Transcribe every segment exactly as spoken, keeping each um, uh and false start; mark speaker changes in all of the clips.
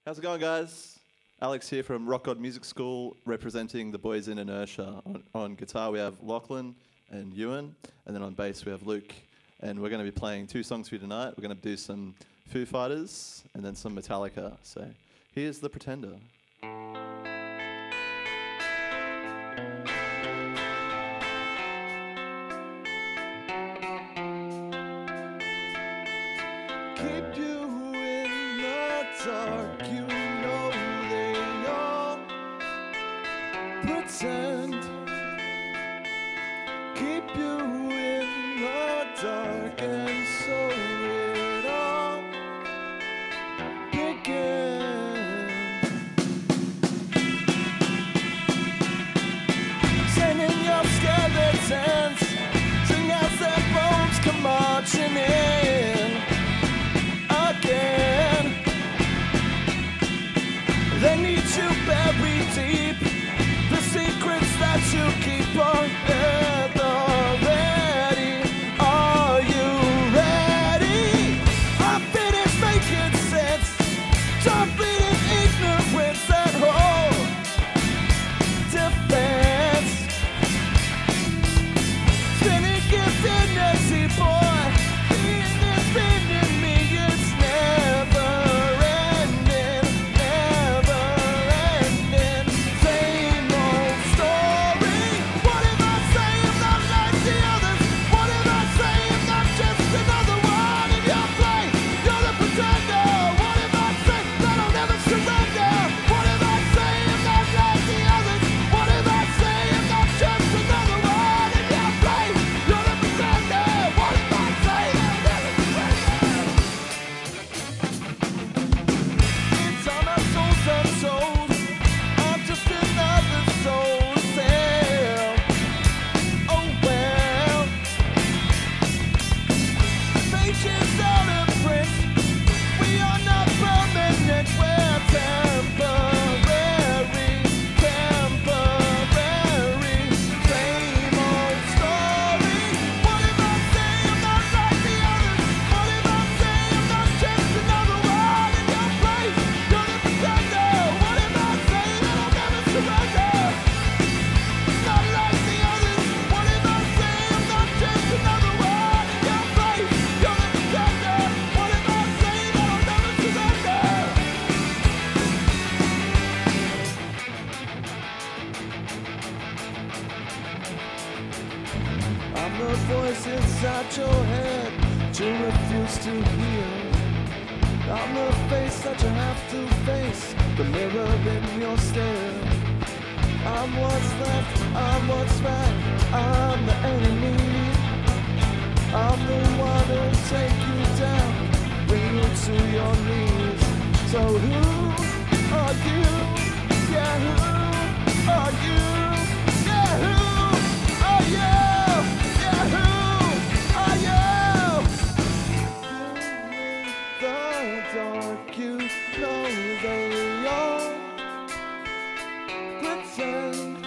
Speaker 1: How's it going, guys? Alex here from ROCKGOD Music School, representing the boys in Inertia. On, on guitar we have Lachlan and Ewan, and then on bass we have Luke. And we're going to be playing two songs for you tonight. We're going to do some Foo Fighters and then some Metallica. So here's The Pretender.
Speaker 2: Keep you in the dark, you know they all pretend. Keep you in the dark, and so it all began. Sending your skeletons, sing as their bones come marching in. Again, they need you buried deep. The secrets that you keep are at the ready. Are you ready? I finished making sense. Stop bleeding ignorance that whole defense. Spinning infinity, boy. I'm the voice inside your head you refuse to hear. I'm the face that you have to face, the mirror in your stare. I'm what's left, I'm what's right, I'm the enemy. I'm the one who'll take you down, bring you to your knees. So who are you? Yeah, who are you? Yeah, who are you? You know they all pretend.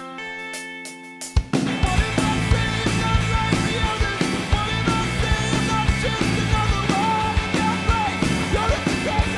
Speaker 2: What if I say I'm not like the others? What if I say I'm not just another one? You're right, you're the pretender.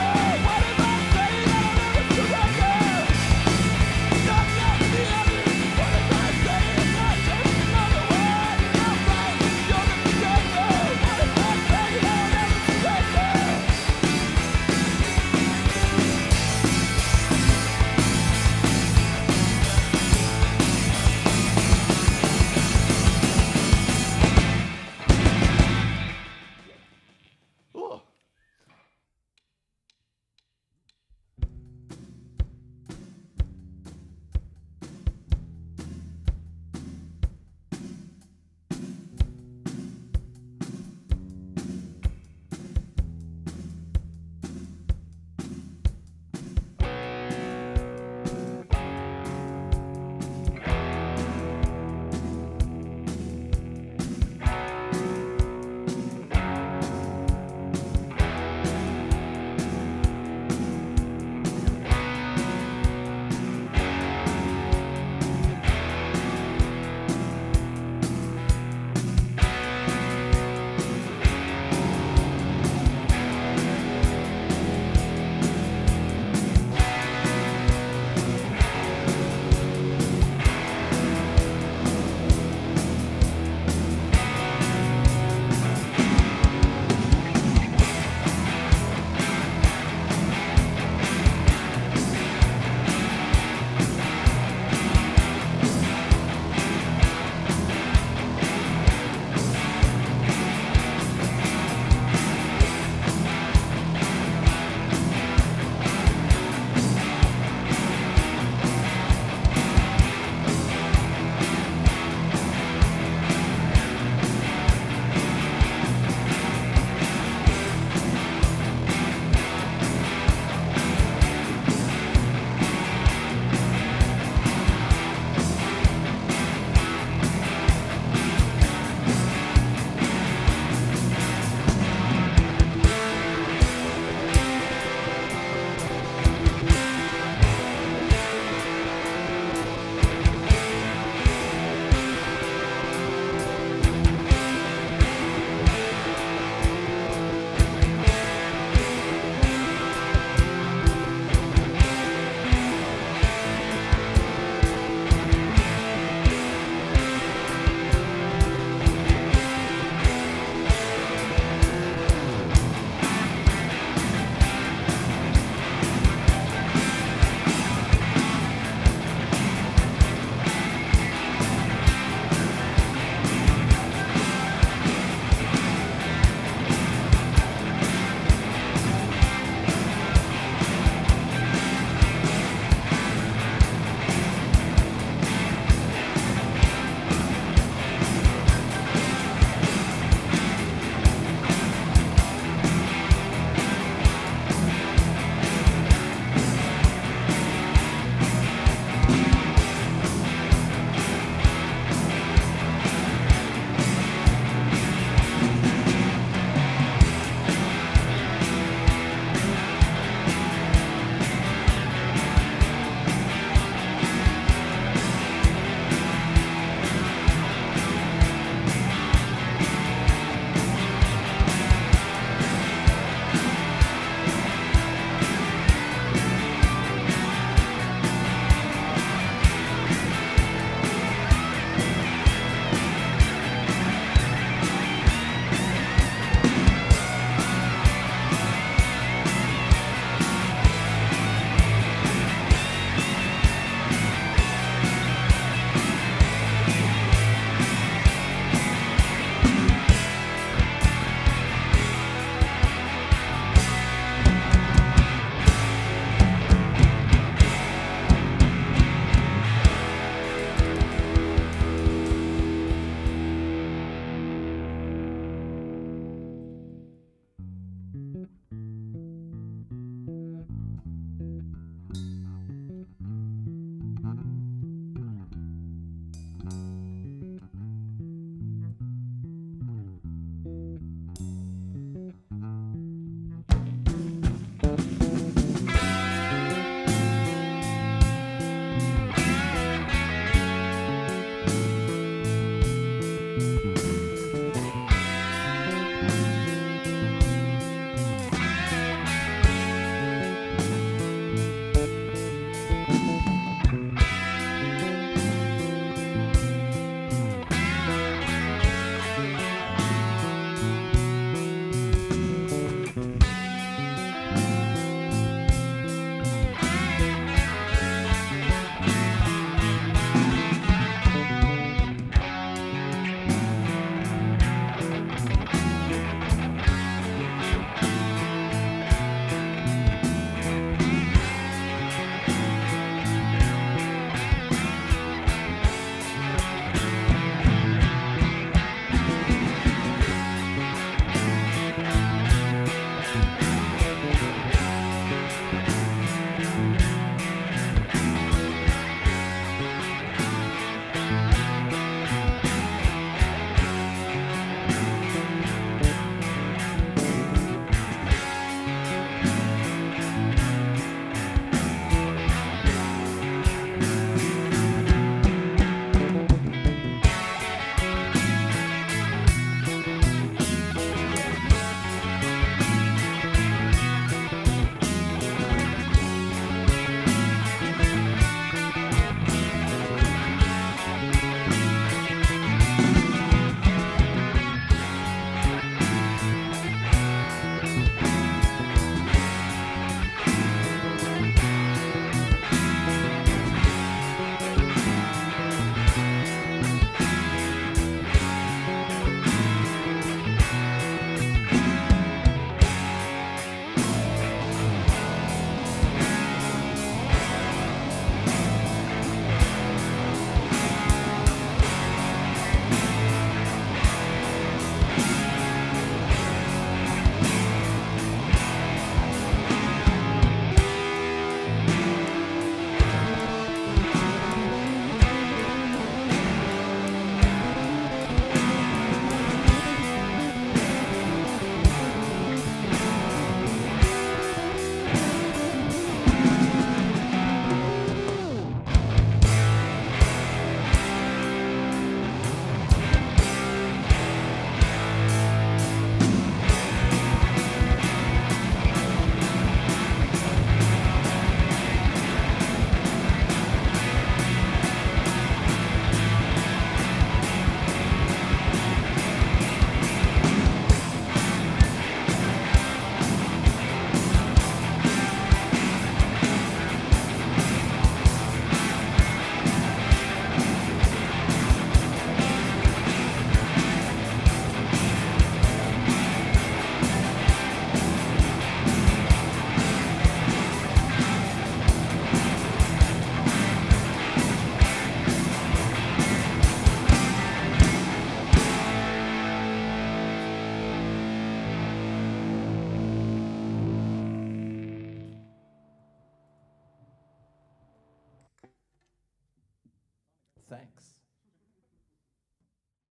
Speaker 3: Thanks.